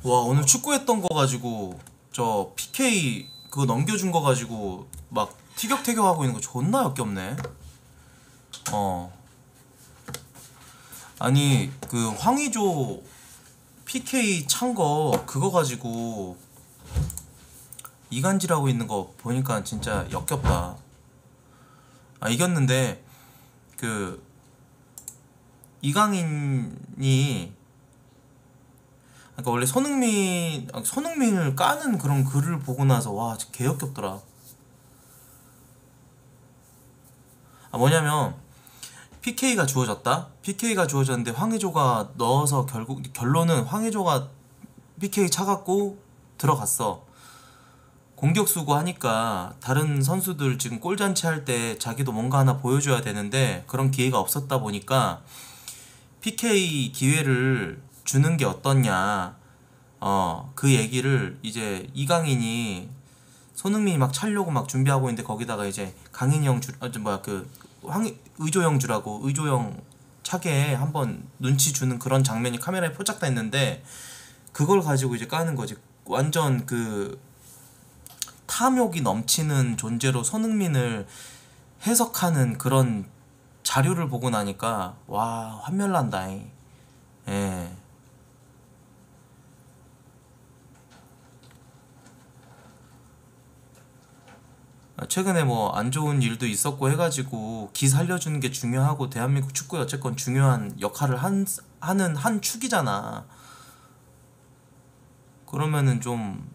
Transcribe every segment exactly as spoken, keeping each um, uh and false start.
와, 오늘 축구했던 거 가지고 저 피케이 그거 넘겨준 거 가지고 막 티격태격하고 있는 거 존나 역겹네. 어. 아니 그 황의조 피케이 찬 거 그거 가지고 이간질하고 있는 거 보니까 진짜 역겹다. 아, 이겼는데 그 이강인이, 그러니까 원래 손흥민 아, 손흥민을 까는 그런 글을 보고 나서 와 진짜 개역겹더라. 아, 뭐냐면 피케이가 주어졌다. 피케이가 주어졌는데 황의조가 넣어서 결국 결론은 황의조가 피케이 차갖고 들어갔어. 공격수고 하니까 다른 선수들 지금 골잔치 할 때 자기도 뭔가 하나 보여줘야 되는데 그런 기회가 없었다 보니까 피케이 기회를 주는 게 어떻냐, 어, 그 얘기를 이제 이강인이 손흥민이 막 차려고 막 준비하고 있는데 거기다가 이제 강인이 형 주, 아, 저 뭐야 그 황, 의조 형 주라고 의조 형 차게 한번 눈치 주는 그런 장면이 카메라에 포착됐는데 그걸 가지고 이제 까는 거지. 완전 그 탐욕이 넘치는 존재로 손흥민을 해석하는 그런 자료를 보고 나니까 와 환멸난다. 예. 최근에 뭐 안 좋은 일도 있었고 해가지고 기 살려주는 게 중요하고 대한민국 축구에 어쨌건 중요한 역할을 한, 하는 한 축이잖아. 그러면은 좀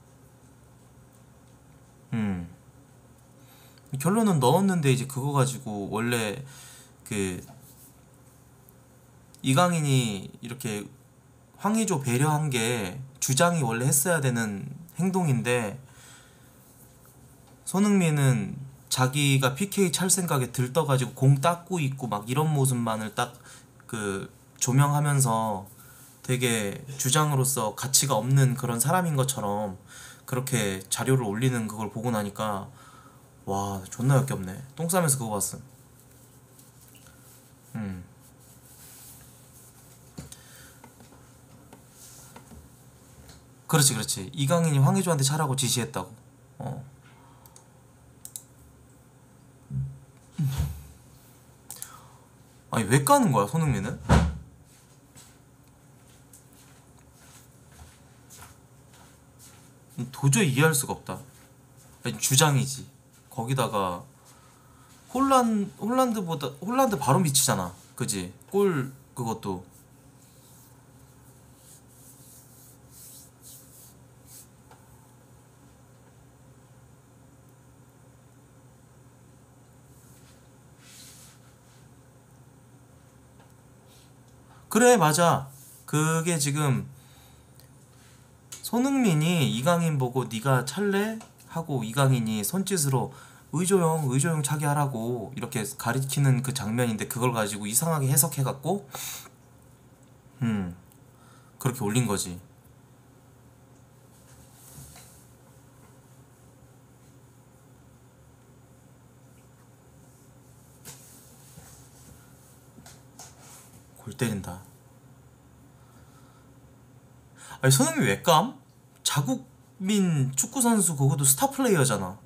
음, 결론은 넣었는데 이제 그거 가지고 원래 그 이강인이 이렇게 황의조 배려한 게 주장이 원래 했어야 되는 행동인데 손흥민은 자기가 피케이 찰 생각에 들떠가지고 공 닦고 있고 막 이런 모습만을 딱 그 조명하면서 되게 주장으로서 가치가 없는 그런 사람인 것처럼 그렇게 자료를 올리는 그걸 보고 나니까 와 존나 역겹네. 똥 싸면서 그거 봤음. 음. 그렇지 그렇지. 이강인이 황의조한테 차라고 지시했다고. 어. 아니 왜 까는 거야 손흥민은? 도저히 이해할 수가 없다. 아니, 주장이지. 거기다가 홀란 홀란드보다 홀란드 바로 미치잖아. 그지? 골 그것도. 그래 맞아. 그게 지금 손흥민이 이강인 보고 네가 찰래? 하고 이강인이 손짓으로 의조형 의조형 차게 하라고 이렇게 가리키는 그 장면인데 그걸 가지고 이상하게 해석해갖고 음 그렇게 올린 거지. 골 때린다. 아니 손흥민 왜 깜? 자국민 축구선수 그것도 스타 플레이어잖아.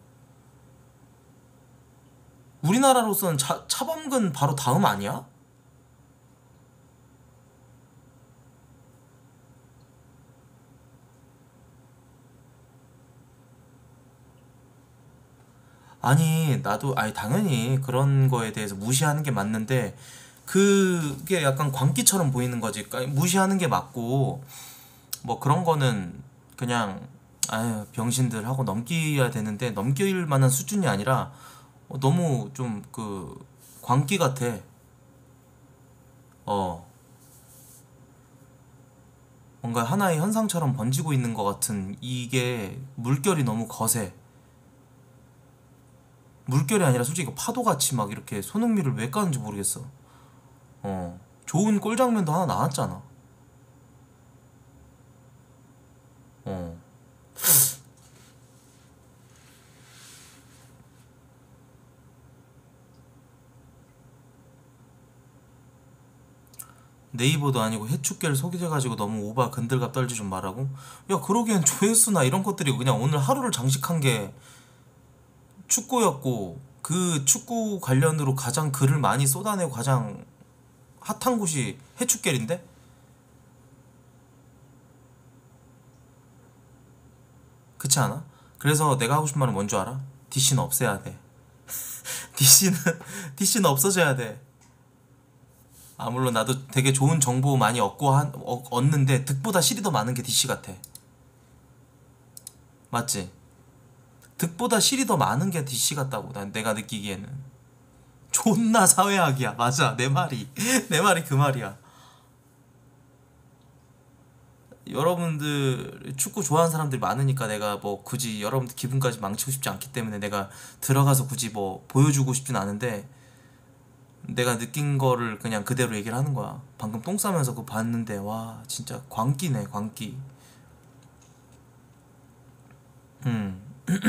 우리나라로서는 차, 차범근 바로 다음 아니야? 아니 나도 아니 당연히 그런 거에 대해서 무시하는 게 맞는데 그게 약간 광기처럼 보이는 거지. 그러니까 무시하는 게 맞고 뭐 그런 거는 그냥 아유 병신들 하고 넘겨야 되는데 넘길 만한 수준이 아니라 어, 너무 좀 그 광기 같아. 어 뭔가 하나의 현상처럼 번지고 있는 것 같은 이게 물결이 너무 거세. 물결이 아니라 솔직히 파도같이 막 이렇게 손흥민을 왜 까는지 모르겠어. 어 좋은 골 장면도 하나 나왔잖아. 어 네이버도 아니고 해축계를 속이셔가지고 너무 오바 근들갑 떨지 좀 말라고? 야, 그러기엔 조회수나 이런 것들이 그냥 오늘 하루를 장식한 게 축구였고, 그 축구 관련으로 가장 글을 많이 쏟아내고 가장 핫한 곳이 해축계인데? 그렇지 않아? 그래서 내가 하고 싶은 말은 뭔 줄 알아? 디씨는 없애야 돼. 디씨는 디씨는 없어져야 돼. 아, 물론 나도 되게 좋은 정보 많이 얻고 한, 어, 얻는데 득보다 실이 더 많은 게 디씨 같아. 맞지? 득보다 실이 더 많은 게 디씨 같다고 난 내가 느끼기에는. 존나 사회학이야. 맞아, 내 말이 내 말이 그 말이야. 여러분들 축구 좋아하는 사람들이 많으니까 내가 뭐 굳이 여러분들 기분까지 망치고 싶지 않기 때문에 내가 들어가서 굳이 뭐 보여주고 싶진 않은데, 내가 느낀 거를 그냥 그대로 얘기를 하는 거야. 방금 똥 싸면서 그거 봤는데 와 진짜 광기네, 광기. 음.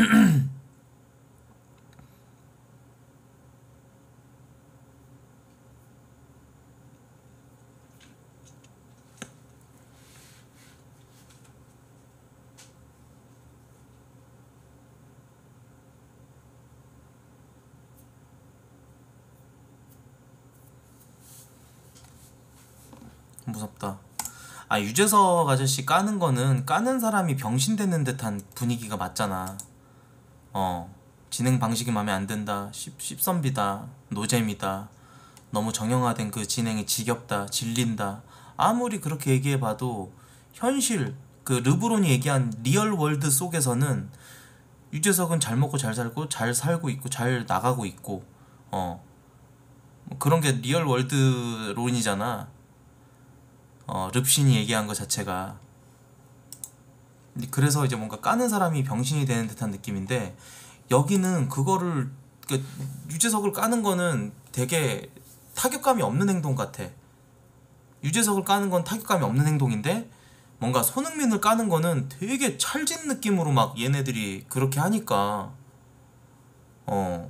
무섭다. 아, 유재석 아저씨 까는 거는 까는 사람이 병신되는 듯한 분위기가 맞잖아. 어, 진행 방식이 마음에 안 든다, 씹, 씹선비다, 노잼이다, 너무 정형화된 그 진행이 지겹다, 질린다. 아무리 그렇게 얘기해봐도 현실, 그 르브론이 얘기한 리얼 월드 속에서는 유재석은 잘 먹고 잘 살고 잘 살고 있고 잘 나가고 있고, 어, 뭐 그런 게 리얼 월드론이잖아. 어, 릅신이 얘기한 것 자체가. 근데 그래서 이제 뭔가 까는 사람이 병신이 되는 듯한 느낌인데, 여기는 그거를, 그 유재석을 까는 거는 되게 타격감이 없는 행동 같아. 유재석을 까는 건 타격감이 없는 행동인데, 뭔가 손흥민을 까는 거는 되게 찰진 느낌으로 막 얘네들이 그렇게 하니까, 어,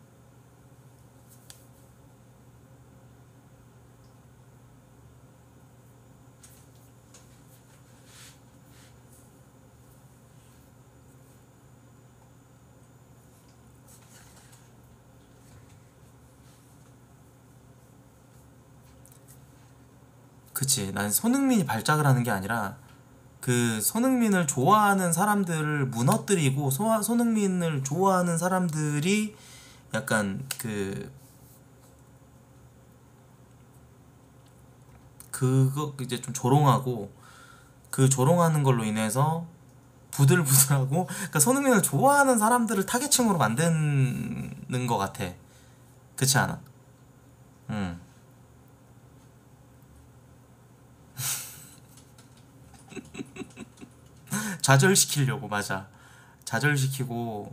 그치. 난 손흥민이 발작을 하는 게 아니라 그 손흥민을 좋아하는 사람들을 무너뜨리고, 소, 손흥민을 좋아하는 사람들이 약간 그 그거 이제 좀 조롱하고, 그 조롱하는 걸로 인해서 부들부들하고, 그러니까 손흥민을 좋아하는 사람들을 타겟층으로 만드는 것 같아. 그렇지 않아? 응. 좌절시키려고. 맞아, 좌절시키고.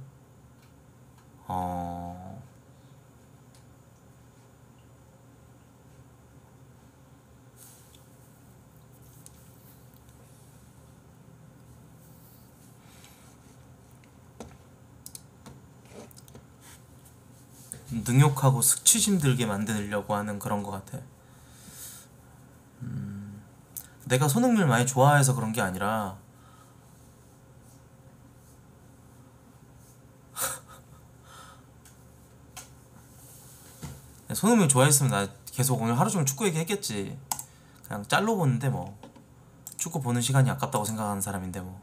어, 능욕하고 수치심 들게 만들려고 하는 그런 것 같아. 내가 손흥민을 많이 좋아해서 그런 게 아니라, 손흥민 좋아했으면 나 계속 오늘 하루 종일 축구 얘기했겠지. 그냥 짤로 보는데 뭐, 축구 보는 시간이 아깝다고 생각하는 사람인데 뭐,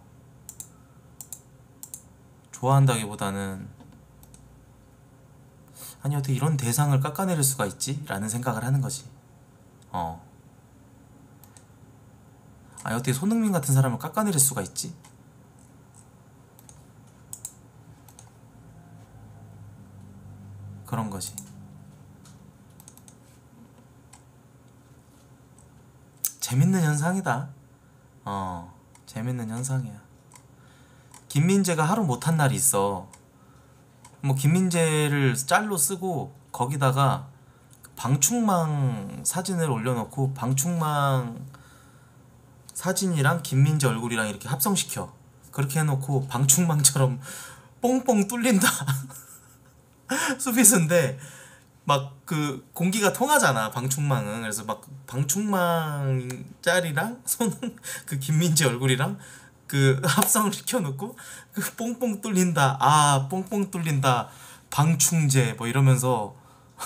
좋아한다기보다는 아니 어떻게 이런 대상을 깎아내릴 수가 있지? 라는 생각을 하는 거지. 어, 아니 어떻게 손흥민 같은 사람을 깎아내릴 수가 있지? 그런 거지. 재밌는 현상이다. 어, 재밌는 현상이야. 김민재가 하루 못한 날이 있어. 뭐 김민재를 짤로 쓰고 거기다가 방충망 사진을 올려놓고, 방충망 사진이랑 김민재 얼굴이랑 이렇게 합성시켜. 그렇게 해놓고 방충망처럼 뽕뽕 뚫린다. 수비수인데 막 그 공기가 통하잖아 방충망은. 그래서 막 방충망 짤이랑 손 그 김민지 얼굴이랑 그 합성을 시켜놓고 그 뽕뽕 뚫린다 아 뽕뽕 뚫린다 방충제 뭐 이러면서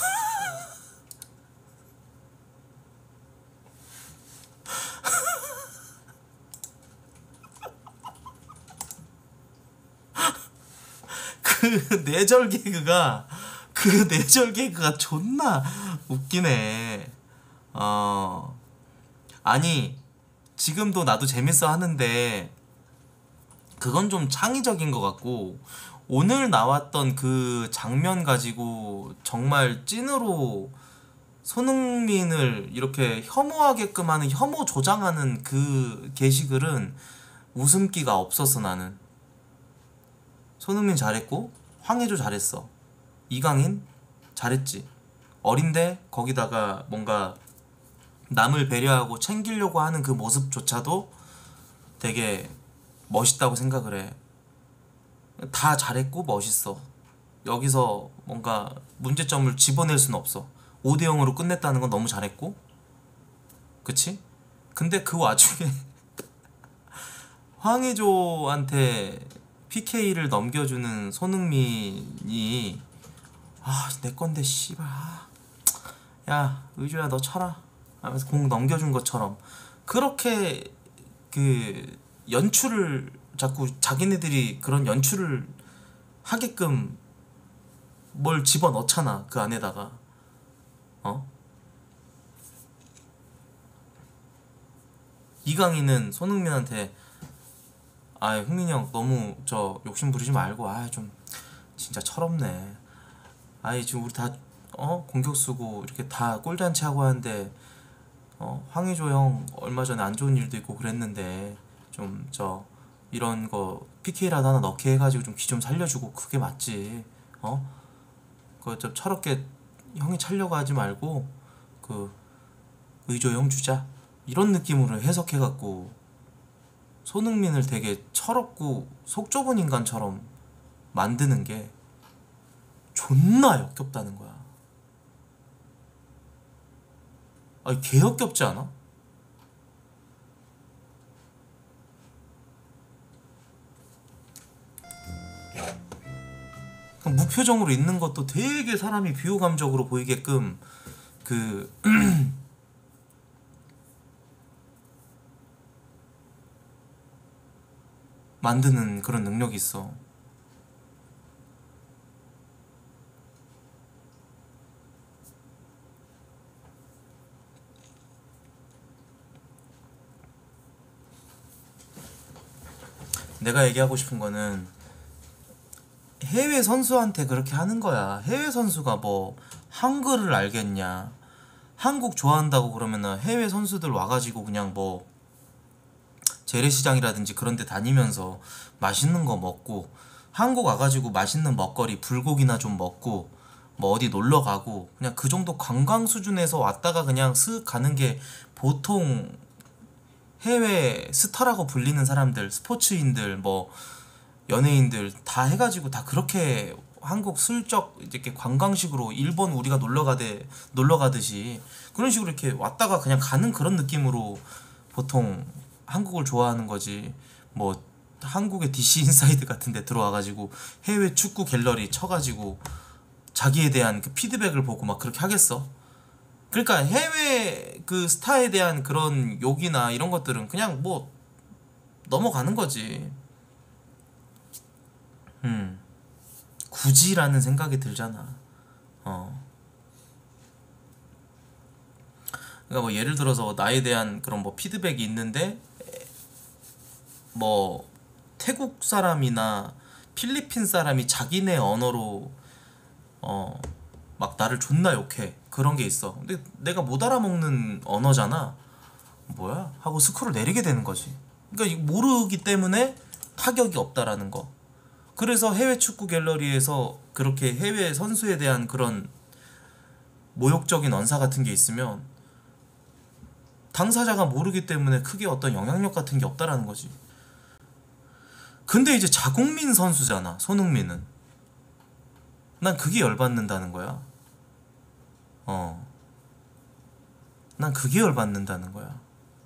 그 뇌절 개그가 그 뇌절 개그가 존나 웃기네. 어 아니 지금도 나도 재밌어 하는데 그건 좀 창의적인 것 같고, 오늘 나왔던 그 장면 가지고 정말 찐으로 손흥민을 이렇게 혐오하게끔 하는 혐오 조장하는 그 게시글은 웃음기가 없었어 나는. 손흥민 잘했고 황의조 잘했어. 이강인 잘했지. 어린데 거기다가 뭔가 남을 배려하고 챙기려고 하는 그 모습조차도 되게 멋있다고 생각을 해. 다 잘했고 멋있어. 여기서 뭔가 문제점을 집어낼 수는 없어. 오 대 영으로 끝냈다는 건 너무 잘했고, 그치? 근데 그 와중에 황의조한테 피케이를 넘겨주는 손흥민이 아 내 건데 씨발 야 의조야 너 쳐라 하면서 공 넘겨준 것처럼 그렇게 그 연출을 자꾸 자기네들이 그런 연출을 하게끔 뭘 집어넣잖아 그 안에다가. 어? 이강인은 손흥민한테 아 흥민이 형 너무 저 욕심 부리지 말고 아 좀 진짜 철없네. 아이 지금 우리 다 어 공격수고 이렇게 다 꼴잔치 하고 하는데 어 황의조 형 얼마 전에 안 좋은 일도 있고 그랬는데 좀 저 이런 거 피케이라도 하나 넣게 해가지고 좀 기 좀 살려주고 그게 맞지. 어? 그거 좀 철없게 형이 차려고 하지 말고 그 의조 형 주자 이런 느낌으로 해석해갖고 손흥민을 되게 철없고 속 좁은 인간처럼 만드는 게 존나 역겹다는 거야. 아니 개 역겹지 않아? 무표정으로 있는 것도 되게 사람이 비호감적으로 보이게끔 그 만드는 그런 능력이 있어. 내가 얘기하고 싶은 거는 해외 선수한테 그렇게 하는 거야. 해외 선수가 뭐 한글을 알겠냐. 한국 좋아한다고 그러면은 해외 선수들 와가지고 그냥 뭐 재래시장이라든지 그런 데 다니면서 맛있는 거 먹고, 한국 와가지고 맛있는 먹거리 불고기나 좀 먹고 뭐 어디 놀러 가고 그냥 그 정도 관광 수준에서 왔다가 그냥 슥 가는 게 보통 해외 스타라고 불리는 사람들, 스포츠인들 뭐 연예인들 다 해가지고 다 그렇게 한국 슬쩍 이렇게 관광식으로 일본 우리가 놀러 가대 놀러 가듯이 그런 식으로 이렇게 왔다가 그냥 가는 그런 느낌으로 보통 한국을 좋아하는 거지. 뭐 한국의 디씨 인사이드 같은 데 들어와가지고 해외 축구 갤러리 쳐가지고 자기에 대한 그 피드백을 보고 막 그렇게 하겠어? 그러니까 해외 그 스타에 대한 그런 욕이나 이런 것들은 그냥 뭐 넘어가는 거지. 음 굳이라는 생각이 들잖아. 어 그러니까 뭐 예를 들어서 나에 대한 그런 뭐 피드백이 있는데 뭐 태국 사람이나 필리핀 사람이 자기네 언어로 어 막 나를 존나 욕해. 그런 게 있어. 근데 내가 못 알아먹는 언어잖아. 뭐야? 하고 스크롤 내리게 되는 거지. 그러니까 이거 모르기 때문에 타격이 없다라는 거. 그래서 해외 축구 갤러리에서 그렇게 해외 선수에 대한 그런 모욕적인 언사 같은 게 있으면 당사자가 모르기 때문에 크게 어떤 영향력 같은 게 없다라는 거지. 근데 이제 자국민 선수잖아 손흥민은. 난 그게 열받는다는 거야. 어, 난 그게 열받는다는 거야.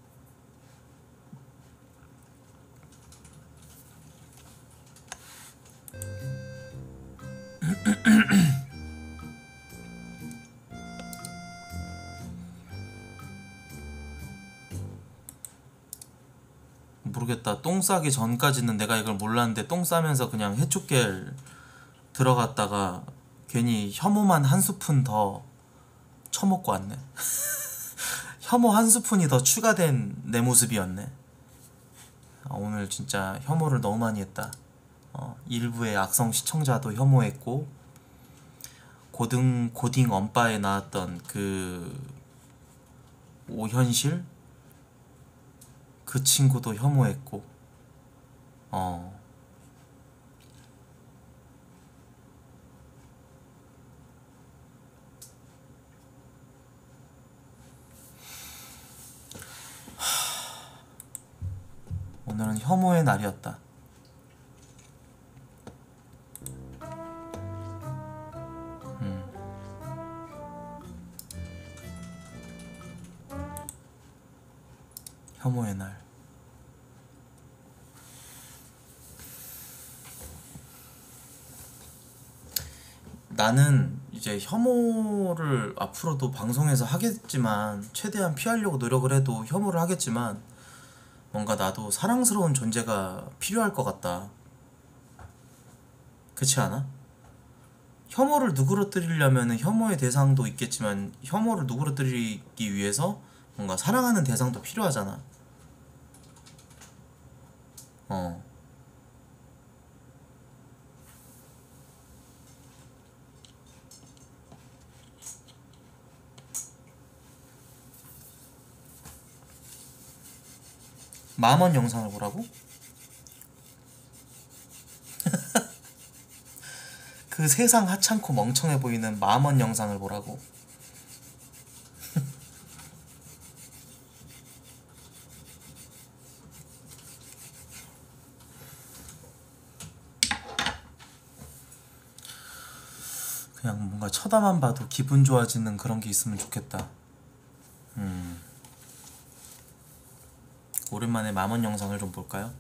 모르겠다. 똥 싸기 전까지는 내가 이걸 몰랐는데 똥 싸면서 그냥 해초겔 들어갔다가 괜히 혐오만 한 스푼 더 처먹고 왔네. 혐오 한 스푼이 더 추가된 내 모습이었네. 아, 오늘 진짜 혐오를 너무 많이 했다. 어, 일부의 악성 시청자도 혐오했고, 고등 고딩 엄빠에 나왔던 그 오현실 그 친구도 혐오했고, 어 오늘은 혐오의 날이었다. 음. 혐오의 날. 나는 이제 혐오를 앞으로도 방송에서 하겠지만, 최대한 피하려고 노력을 해도 혐오를 하겠지만, 뭔가 나도 사랑스러운 존재가 필요할 것 같다. 그렇지 않아? 혐오를 누그러뜨리려면 혐오의 대상도 있겠지만, 혐오를 누그러뜨리기 위해서 뭔가 사랑하는 대상도 필요하잖아. 어. 마음원 영상을 보라고? 그 세상 하찮고 멍청해 보이는 마음원 영상을 보라고. 그냥 뭔가 쳐다만 봐도 기분 좋아지는 그런 게 있으면 좋겠다. 음. 오랜만에 마음원 영상을 좀 볼까요?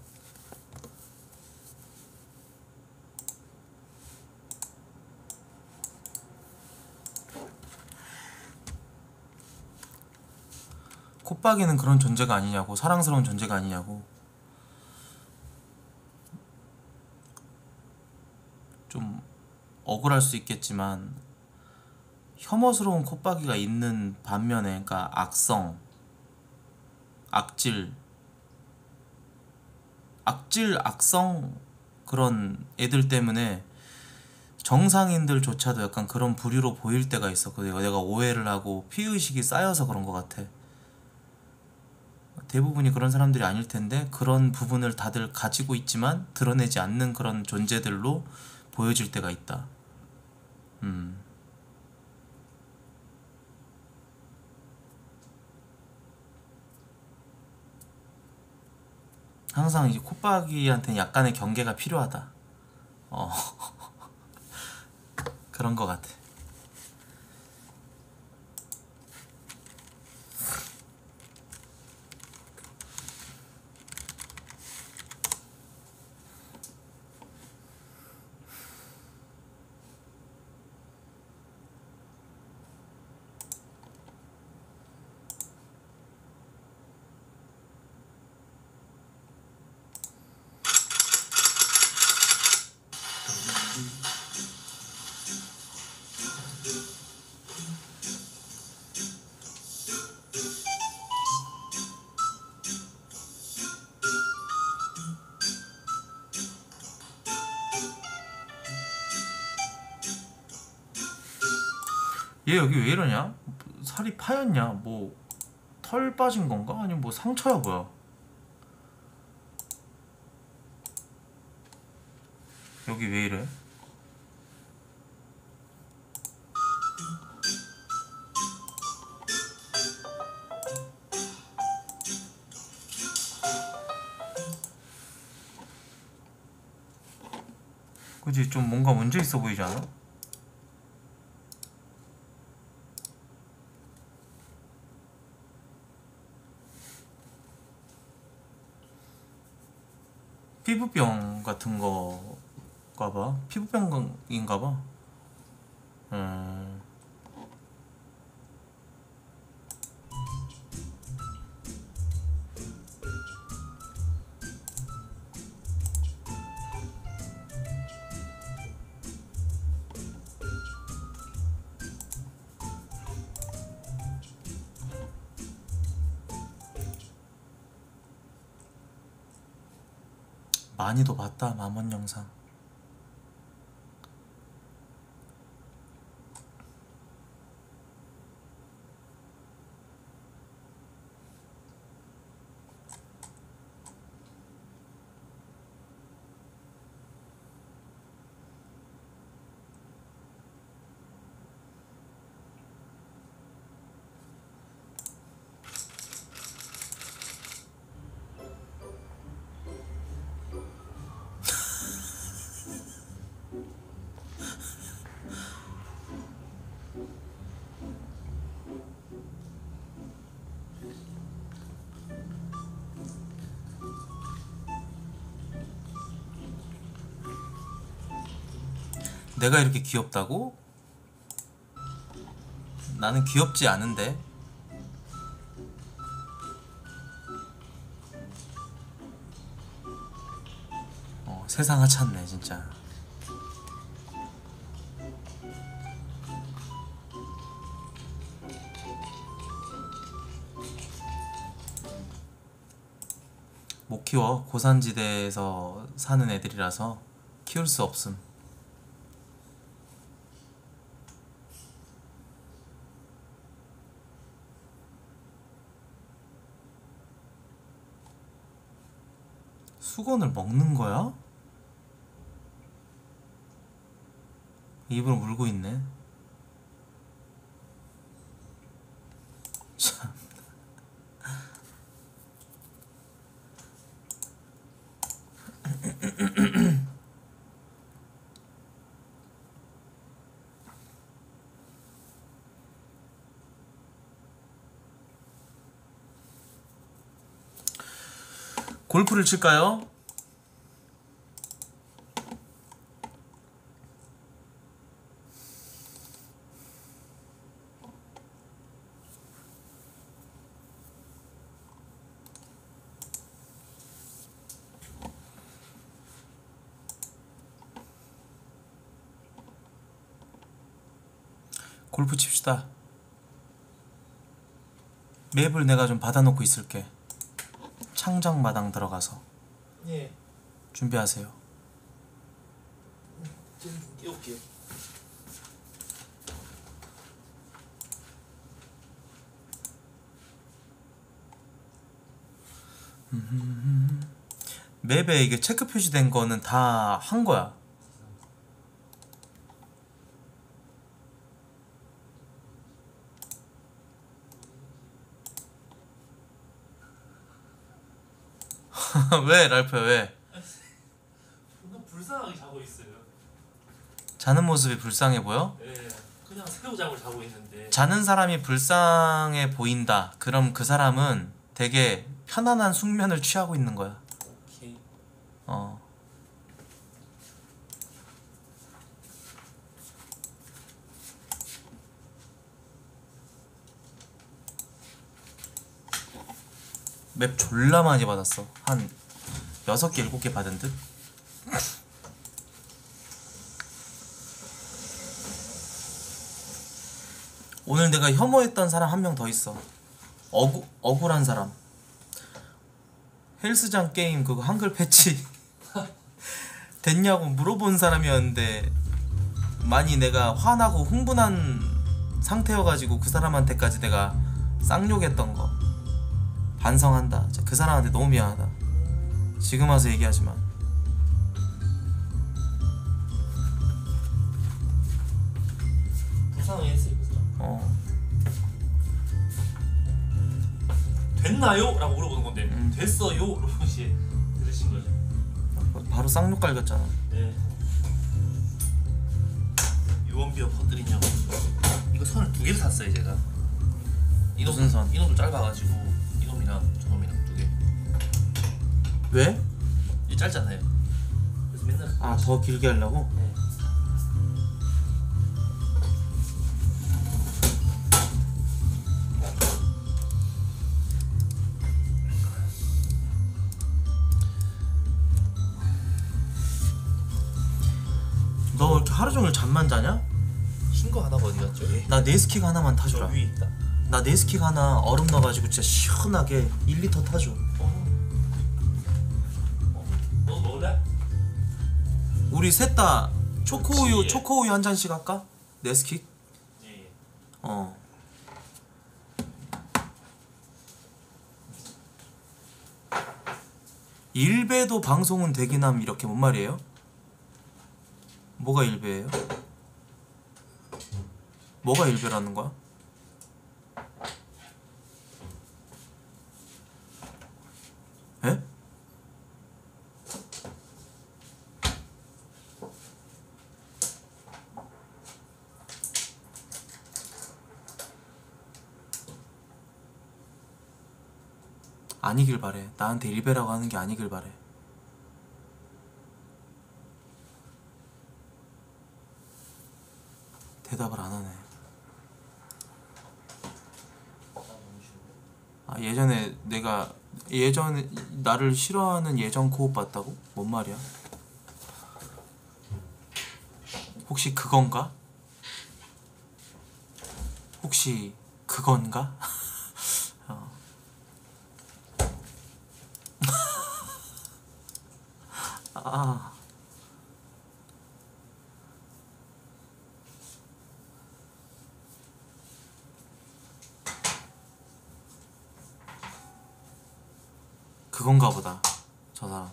콧박이는 그런 존재가 아니냐고, 사랑스러운 존재가 아니냐고. 좀 억울할 수 있겠지만 혐오스러운 콧박이가 있는 반면에, 그러니까 악성, 악질, 악질, 악성 그런 애들 때문에 정상인들조차도 약간 그런 부류로 보일 때가 있어. 내가 내가 오해를 하고 피의식이 쌓여서 그런 것 같아. 대부분이 그런 사람들이 아닐 텐데 그런 부분을 다들 가지고 있지만 드러내지 않는 그런 존재들로 보여질 때가 있다. 음. 항상 이제 콧박이한테는 약간의 경계가 필요하다. 어. 그런 것 같아. 얘 여기 왜 이러냐? 살이 파였냐? 뭐 털 빠진 건가? 아니면 뭐 상처야 뭐야? 여기 왜 이래? 그치? 좀 뭔가 문제 있어 보이지 않아? 피부병 같은 거가 봐. 피부병인가 봐. 음. 많이도 봤다 맘원 영상. 내가 이렇게 귀엽다고? 나는 귀엽지 않은데. 어, 세상 하찮네 진짜. 못 키워. 고산지대에서 사는 애들이라서 키울 수 없음. 수건을 먹는 거야? 입을 물고 있네. 참. 골프를 칠까요? 골프 칩시다. 맵을 내가 좀 받아놓고 있을게. 창작마당 들어가서. 예. 준비하세요. 좀 깨울게요. 맵에 이게 체크 표시된 거는 다 한 거야. 왜 랄프야 왜? 너무 불쌍하게 자고 있어요. 자는 모습이 불쌍해 보여? 예. 그냥 새우잠을 자고 있는데. 자는 사람이 불쌍해 보인다. 그럼 그 사람은 되게 편안한 숙면을 취하고 있는 거야. 오케이. 어. 맵 졸라 많이 받았어. 한 여섯 개 일곱 개 받은 듯? 오늘 내가 혐오했던 사람 한 명 더 있어. 억우, 억울한 사람. 헬스장 게임 그거 한글 패치 됐냐고 물어본 사람이었는데 많이 내가 화나고 흥분한 상태여가지고 그 사람한테까지 내가 쌍욕했던 거 반성한다. 그 사람한테 너무 미안하다. 지금 와서 얘기하지만 불쌍하게 했어요 그 사람. 어. 됐나요? 라고 물어보는 건데 음. 됐어요? 라고 이제 들으신 거죠. 바로 쌍욕 갈겼잖아. 네. 유언비어 퍼뜨리냐고. 이거 선을 두 개를 샀어요 제가. 이놈, 무슨 선? 이놈도 짧아가지고 이놈이랑 저놈이랑 두 개. 왜? 이 짧잖아요. 그래서 맨날 아 더 길게 하려고? 네. 너 이렇게 하루 종일 잠만 자냐? 흰 거 하나가 어디 갔죠? 예. 나 네스킥 하나만 저 타주라. 위에 있다. 나 네스킥 하나 얼음 넣어가지고 진짜 시원하게 일 리터 타줘. 어. 어. 너 먹을래? 우리 셋 다 초코우유 그렇지. 초코우유 한 잔씩 할까? 네스킥? 예. 예. 어. 일배도 방송은 되기남 이렇게 뭔 말이에요? 뭐가 일배예요? 뭐가 일배라는 거야? 에? 아니길 바래. 나한테 일배라고 하는 게 아니길 바래. 대답을 안 하네. 아 예전에 내가 예전에 나를 싫어하는 예전 코업 봤다고? 뭔 말이야? 혹시 그건가? 혹시 그건가? 어. 아 그건가 보다 저 사람.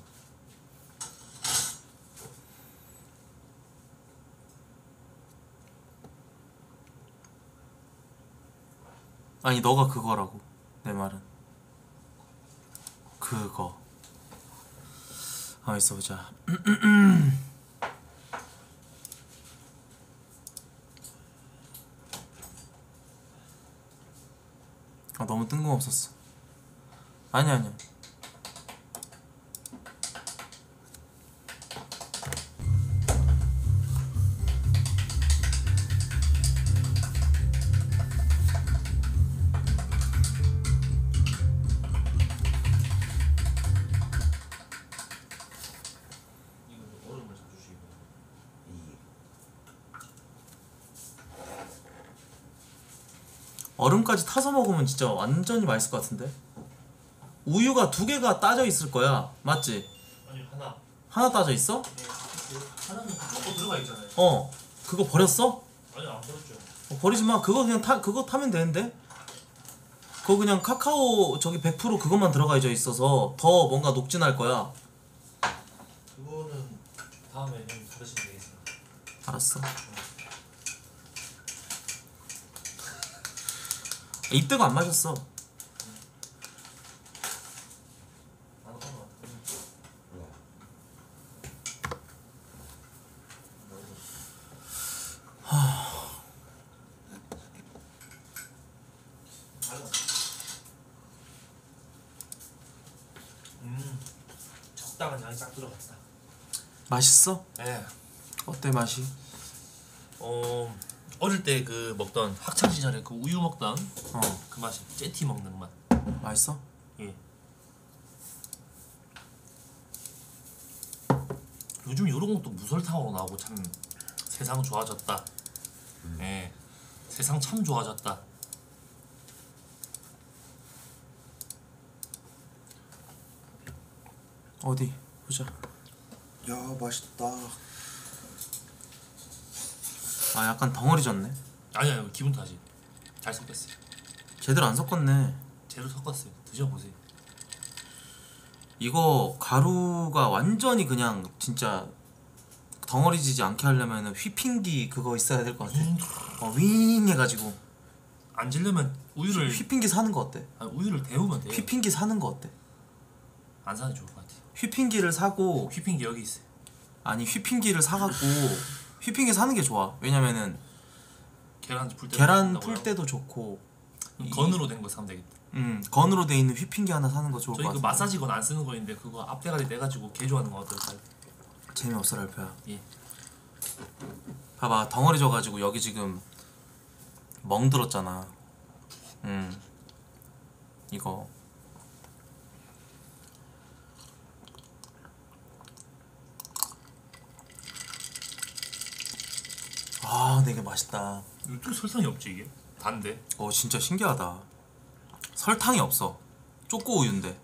아니 너가 그거라고 내 말은. 그거 가만 있어보자. 아 너무 뜬금없었어. 아니 아니야. 이거 얼음을 좀 주시고. 얼음까지 타서 먹으면 진짜 완전히 맛있을 것 같은데. 우유가 두 개가 따져 있을 거야 맞지? 아니 하나. 하나 따져 있어? 네. 그 하나는 무조건 들어가 있잖아요. 어 그거 버렸어? 아니 안 버렸죠. 어, 버리지 마. 그거 그냥 타 그거 타면 되는데. 그거 그냥 카카오 저기 백 퍼센트 그것만 들어가 있어서 더 뭔가 녹진할 거야. 그거는 다음에 형 받으시면 되겠습니다. 알았어. 입대고 안 마셨어. 나도 한번. 음, 적당한 양이 딱 들어갔다. 맛있어? 네. 어때 맛이? 어 어릴 때 그 먹던 학창 시절에 그 우유 먹던 어 그 맛이 째티 먹는 맛. 맛있어? 예. 요즘 이런 것도 무설탕으로 나오고 참 세상 좋아졌다. 예. 세상 참 좋아졌다. 어디 보자. 야 맛있다. 아 약간 덩어리 졌네. 아니 아니 기분 탓이. 잘 섞였어요. 제대로 안 섞었네. 재료 섞었어요. 드셔보세요. 이거 가루가 완전히 그냥 진짜 덩어리 지지 않게 하려면 휘핑기 그거 있어야 될 것 같아. 음, 어, 윙 해가지고 안 질려면 우유를 휘핑기 사는 거 어때? 아니, 우유를 데우면 돼요. 휘핑기 사는 거 어때? 안 사는 게 좋을 것 같아요. 휘핑기를 사고 휘핑기 여기 있어요. 아니 휘핑기를 사갖고 휘핑기 사는 게 좋아. 왜냐면은 계란 풀 때. 계란 풀 때도 좋고 이- 건으로 된 거 사면 되겠다. 음 건으로 돼 있는 휘핑기 하나 사는 거 좋을 것 저희 같아. 그 마사지건 안 쓰는 거인데 그거 앞대가리 떼가지고 개조하는 거 어떨까요? 재미없어 랄프야. 예. 봐봐 덩어리 져가지고 여기 지금 멍 들었잖아. 음 이거 아 근데 이게 맛있다. 어떻게 설탕이 없지 이게? 단데. 어 진짜 신기하다. 설탕이 없어. 쪼꼬 우유인데.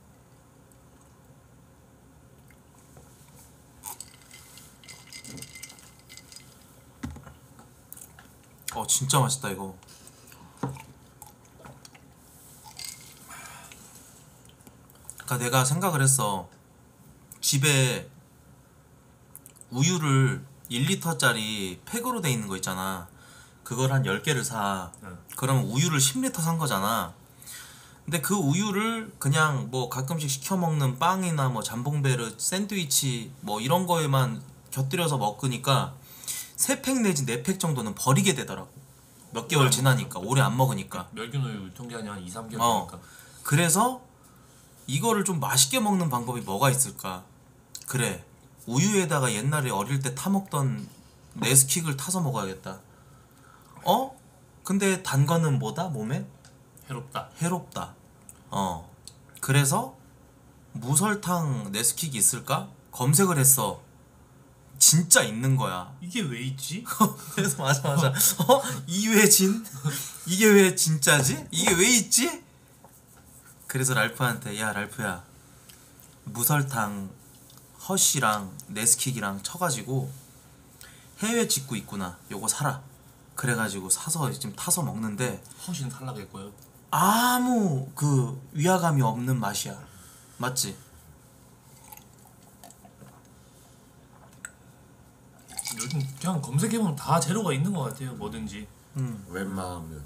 어 진짜 맛있다 이거. 그러니까 내가 생각을 했어. 집에 우유를 일 리터짜리 팩으로 돼 있는 거 있잖아. 그걸 한 열 개를 사. 응. 그러면 우유를 십 리터 산 거잖아. 근데 그 우유를 그냥 뭐 가끔씩 시켜 먹는 빵이나 뭐 잠봉베르 샌드위치 뭐 이런 거에만 곁들여서 먹으니까 세 팩 내지 네 팩 정도는 버리게 되더라고. 몇 개월 오래 안 지나니까 오래 안 먹으니까. 멸균우유 유통기한이 한 이, 삼 개월 어. 되니까. 그래서 이거를 좀 맛있게 먹는 방법이 뭐가 있을까? 그래. 우유에다가 옛날에 어릴 때 타 먹던 네스킥을 타서 먹어야겠다. 어? 근데 단 거는 뭐다? 몸에? 해롭다. 해롭다. 어. 그래서 무설탕 네스킥이 있을까? 검색을 했어. 진짜 있는 거야. 이게 왜 있지? 그래서 맞아 맞아. 어? 이 왜 진? 이게 왜 진짜지? 이게 왜 있지? 그래서 랄프한테 야 랄프야 무설탕 허쉬랑 네스킥이랑 쳐가지고 해외 직구 있구나. 요거 사라. 그래가지고 사서 지금 타서 먹는데 허쉬는 탈락했고요. 아무 그 위화감이 없는 맛이야. 맞지? 요즘 그냥 검색해보면 다 재료가 있는 것 같아요. 뭐든지. 음. 웬만하면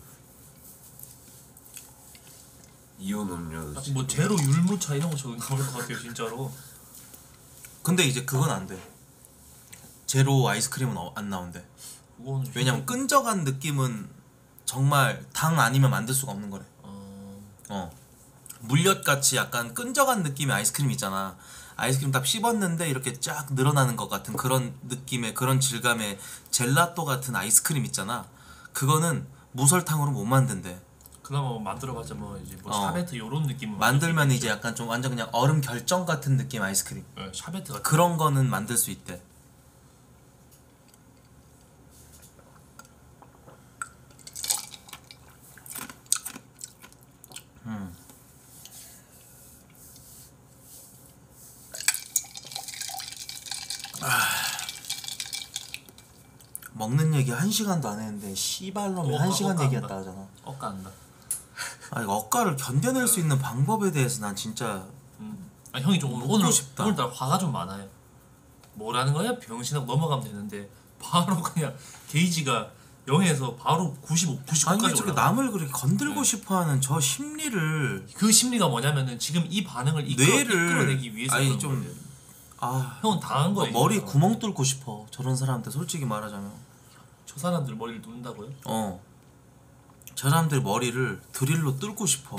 이온 음료도 뭐 제로 율무차 이런 거 저도 나올 것 같아요. 진짜로. 근데 이제 그건 안 돼. 제로 아이스크림은 어- 안 나온대. 그거는 왜냐면 끈적한 느낌은 정말 당 아니면 만들 수가 없는 거래. 어... 어. 물엿같이 약간 끈적한 느낌의 아이스크림 있잖아. 아이스크림 딱 씹었는데 이렇게 쫙 늘어나는 것 같은 그런 느낌의 그런 질감의 젤라또 같은 아이스크림 있잖아. 그거는 무설탕으로 못 만든대. 그나마 뭐 만들어봤자 뭐 이제 뭐 어. 샤베트 요런 느낌 만들면 이제 약간 좀 완전 그냥 얼음 결정 같은 느낌 아이스크림. 네, 샤베트 같은 그런 거는 만들 수 있대. 음. 아. 먹는 얘기 한 시간도 안 했는데 씨발놈이 어, 한 어, 시간 어, 얘기했다 깐다. 하잖아. 억까한다. 아 이거 억가를 견뎌낼 수 있는 방법에 대해서 난 진짜 음. 아 형이 좀 오늘 묻고 오늘 싶다. 오늘따라 화가 좀 많아요. 뭐라는 거야? 병신하고 넘어가면 되는데 바로 그냥 게이지가 영에서 바로 구십오, 아니 구십구까지 저렇게 올라가. 남을 그렇게 건들고 네. 싶어하는 저 심리를 그 심리가 뭐냐면은 지금 이 반응을 이끌어, 뇌를 이끌어내기 위해서 아니 그런 좀 거예요. 아 형은 당한 거예요. 머리 진짜. 구멍 뚫고 싶어 저런 사람한테 솔직히 말하자면. 저 사람들 머리를 뚫는다고요? 어. 저 사람들 머리를 드릴로 뚫고 싶어.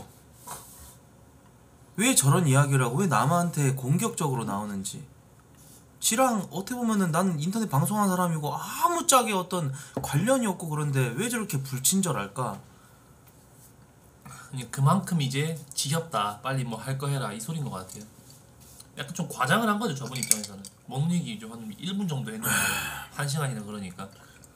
왜 저런 이야기를 하고 왜 남한테 공격적으로 나오는지. 지랑 어떻게 보면은 나는 인터넷 방송하는 사람이고 아무짝에 어떤 관련이 없고 그런데 왜 저렇게 불친절할까? 그냥 그만큼 이제 지겹다. 빨리 뭐 할 거 해라 이 소리인 것 같아요. 약간 좀 과장을 한 거죠 저분 입장에서는. 먹는 얘기 좀 한 일 분 정도 했는데 한 시간이나 그러니까.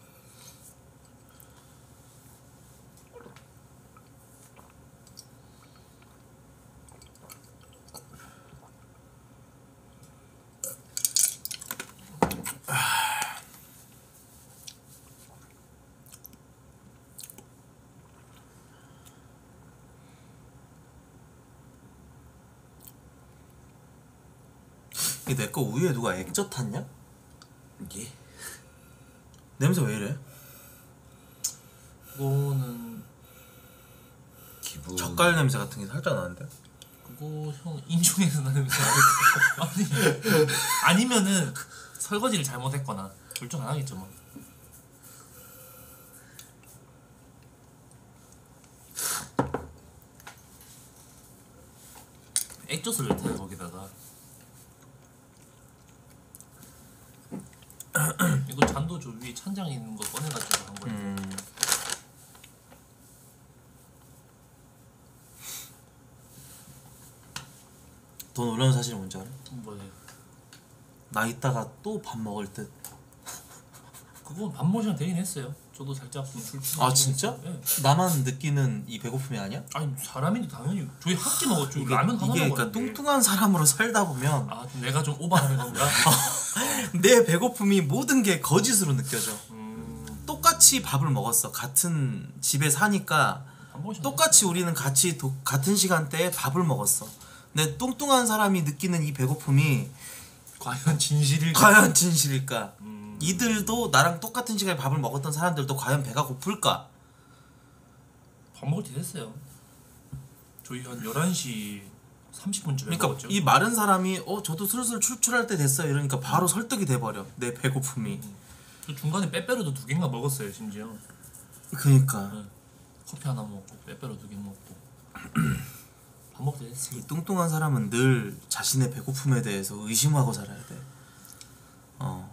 이게 내 거 우유에 누가 액젓 탔냐? 이게 냄새 왜 이래? 그거는 기분 젓갈 냄새 같은 게 살짝 나는데? 그거 형 인중에서 나는 아니 아니면은 설거지를 잘못했거나 둘 중 하나겠죠 뭐. 액젓을 넣대요 거기다가. 이거 잔도주 위에 찬장 있는 거 꺼내가지고 한 거예요. 음. 더 놀라운 사실이 뭔지 알아? 뭐예요? 나 이따가 또 밥 먹을 듯. 그건 밥 먹을 시간 되긴 했어요. 저도 살짝 좀 출출. 아 진짜? 예. 나만 느끼는 이 배고픔이 아니야? 아니 사람인데 당연히 저희 한 끼 먹었죠. 이게, 라면 하나 이게 먹었는데. 그러니까 뚱뚱한 사람으로 살다 보면 아 좀 내가 좀 오버하는 건가? 내 배고픔이 모든 게 거짓으로 느껴져. 음, 똑같이 밥을 먹었어. 같은 집에 사니까 밥 먹을 시간 똑같이 우리는 같이 도, 같은 시간대에 밥을 먹었어. 근데 뚱뚱한 사람이 느끼는 이 배고픔이 과연 진실일까? 과연 진실일까? 음, 이들도 나랑 똑같은 시간에 밥을 먹었던 사람들도 과연 배가 고플까? 밥 먹을 때 됐어요. 저희 한 열한 시 삼십 분쯤에 그러니까 먹었죠. 이 마른 사람이 어 저도 슬슬 출출할 때 됐어요 이러니까 바로 설득이 돼버려 내 배고픔이. 저 중간에 빼빼로도 두 개인가 먹었어요 심지어. 그니까 네. 커피 하나 먹고 빼빼로 두 개 먹고 밥 먹을 때 됐어요. 이 뚱뚱한 사람은 늘 자신의 배고픔에 대해서 의심하고 살아야 돼. 어.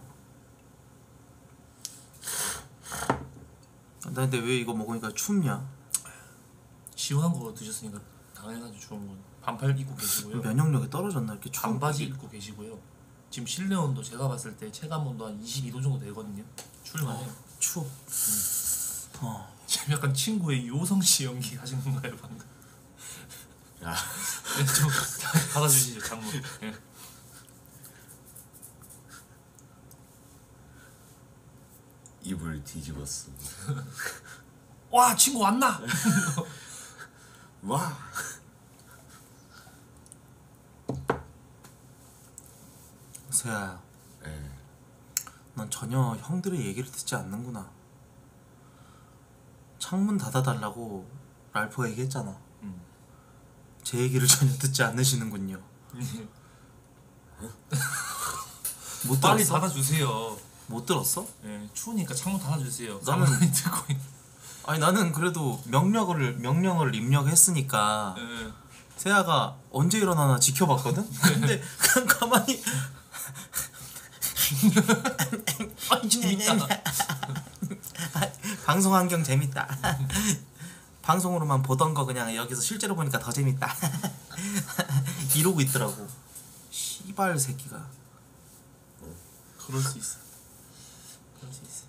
나 근데 왜 이거 먹으니까 춥냐? 시원한 거 드셨으니까 당연하지 좋은 건. 반팔 입고 계시고요. 면역력이 떨어졌나 이렇게 추운 반바지 거. 입고 계시고요. 지금 실내 온도 제가 봤을 때 체감 온도 한 이십이 도 정도 되거든요. 추울만해요. 추워. 어. 지금 약간 친구의 요성 씨 연기 하신 건가요 방금? 야 네, 좀 받아주시죠 장문. 네. 이불 뒤집었어. 와 친구 왔나? 와. 세아야, 예. 넌 전혀 형들의 얘기를 듣지 않는구나. 창문 닫아달라고 랄프가 얘기했잖아. 음. 제 얘기를 전혀 듣지 않으시는군요. 못 빨리 들었어? 닫아주세요. 못 들었어? 네, 추우니까 창문 닫아주세요. 나는- 가만히 듣고 있. 아니 나는 그래도 명령을 명령을 입력했으니까 네. 세아가 언제 일어나나 지켜봤거든. 근데 그냥 가만히 아이 재밌다. 방송 환경 재밌다. 방송으로만 보던 거 그냥 여기서 실제로 보니까 더 재밌다. 이러고 있더라고. 씨발 새끼가. 그럴 수 있어. 그럴 수 있어.